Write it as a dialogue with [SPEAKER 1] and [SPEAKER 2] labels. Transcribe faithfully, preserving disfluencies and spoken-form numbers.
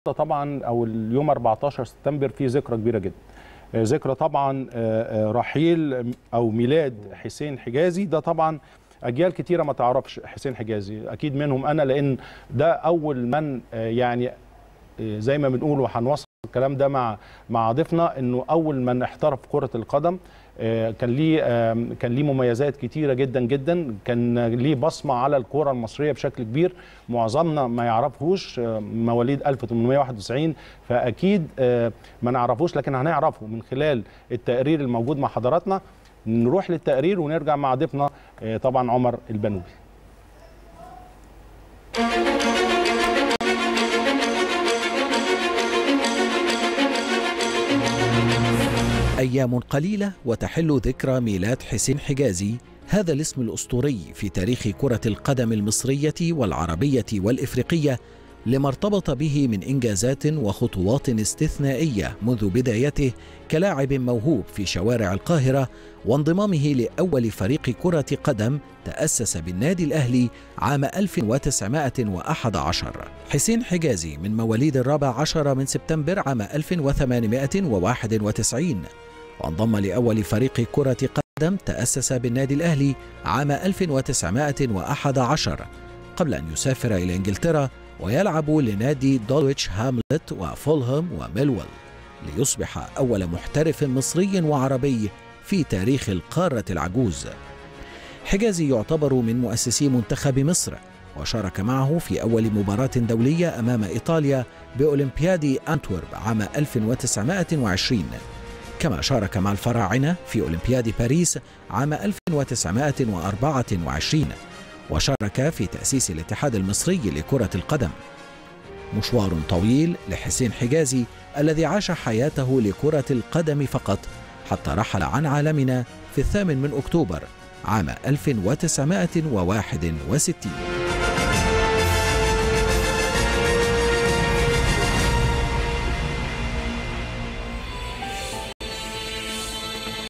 [SPEAKER 1] طبعا او اليوم أربعتاشر سبتمبر في ذكرى كبيره جدا. ذكرى طبعا رحيل او ميلاد حسين حجازي. ده طبعا اجيال كتيره ما تعرفش حسين حجازي، اكيد منهم انا، لان ده اول من يعني زي ما بنقول، وهنوصل الكلام ده مع مع ضيفنا، انه اول من احترف كره القدم. كان ليه كان ليه مميزات كتيره جدا جدا، كان ليه بصمه على الكره المصريه بشكل كبير، معظمنا ما يعرفهوش. مواليد ألف وثمانمائة وواحد وتسعين، فاكيد ما نعرفوش، لكن هنعرفه من خلال التقرير الموجود مع حضراتنا. نروح للتقرير ونرجع مع ضيفنا طبعا عمر البنوبي.
[SPEAKER 2] أيام قليلة وتحل ذكرى ميلاد حسين حجازي، هذا الاسم الأسطوري في تاريخ كرة القدم المصرية والعربية والإفريقية، لما ارتبط به من إنجازات وخطوات استثنائية منذ بدايته كلاعب موهوب في شوارع القاهرة، وانضمامه لأول فريق كرة قدم تأسس بالنادي الأهلي عام ألف وتسعمائة وأحد عشر. حسين حجازي من مواليد الرابع عشر من سبتمبر عام ألف وثمانمائة وواحد وتسعين، وانضم لأول فريق كرة قدم تأسس بالنادي الأهلي عام ألف وتسعمائة وأحد عشر، قبل أن يسافر إلى إنجلترا ويلعب لنادي دولويتش هاملت وفولهام وميلويل، ليصبح أول محترف مصري وعربي في تاريخ القارة العجوز. حجازي يعتبر من مؤسسي منتخب مصر، وشارك معه في أول مباراة دولية أمام إيطاليا بأولمبياد أنتورب عام ألف وتسعمائة وعشرين، كما شارك مع الفراعنة في أولمبياد باريس عام ألف وتسعمائة وأربعة وعشرين، وشارك في تأسيس الاتحاد المصري لكرة القدم. مشوار طويل لحسين حجازي الذي عاش حياته لكرة القدم فقط، حتى رحل عن عالمنا في الثامن من أكتوبر عام ألف وتسعمائة وواحد وستين.